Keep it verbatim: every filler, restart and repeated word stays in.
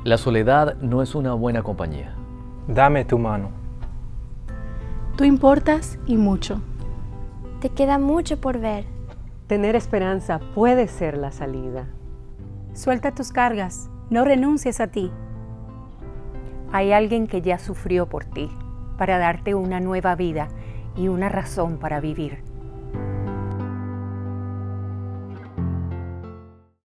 La soledad no es una buena compañía. Dame tu mano. Tú importas y mucho. Te queda mucho por ver. Tener esperanza puede ser la salida. Suelta tus cargas, no renuncies a ti. Hay alguien que ya sufrió por ti, para darte una nueva vida y una razón para vivir.